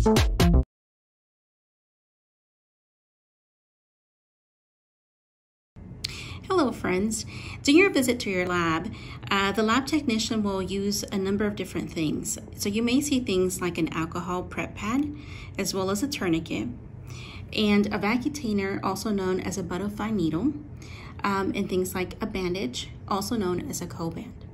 Hello friends. During your visit to your lab, the lab technician will use a number of different things. So you may see things like an alcohol prep pad, as well as a tourniquet, and a vacutainer, also known as a butterfly needle, and things like a bandage, also known as a cold band.